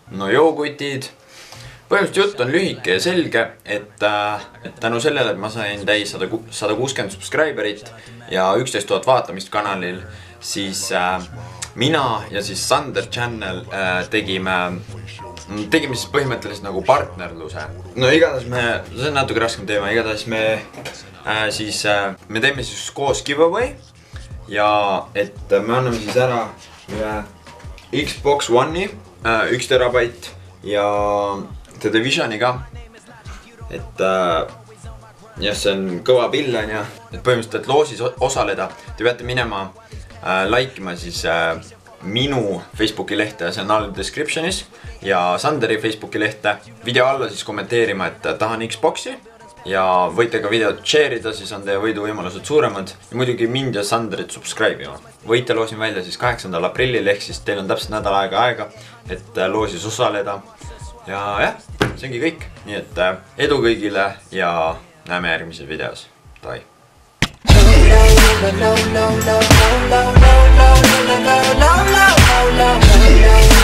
No jookutid. Põhimõtteliselt jutt on lühike ja selge, et tänu sellele, et ma sain täis 160 subscriberit ja 11 000 vaatamist kanalil, siis mina ja siis Sander Channel tegime siis põhimõtteliselt nagu partnerluse. No igatahes see on natuke raskem teema, igatahes me teeme siis koos giveaway ja et me anname siis ära ühe Xbox One'i 1 terabait ja The Divisioni ka. Et jah, see on kõva pill on ja et põhimõtteliselt loosis osaleda te peate minema likeima siis minu Facebooki lehte, see on all descriptionis ja Sanderi Facebooki lehte video alla siis kommenteerima, et tahan Xboxi ja võite ka videot share ida, siis on teie võiduvõimalused suuremad ja muidugi mind ja Sanderit subscribe ima. Võite loosin välja siis 8. aprillil ehk siis teil on täpselt nädal aega, et loosis osaleda ja jah, see ongi kõik, nii et edu kõigile ja näeme järgmises videos. Tai! No, no, no, no, no, no, no, no, no, no, no, no, no, no.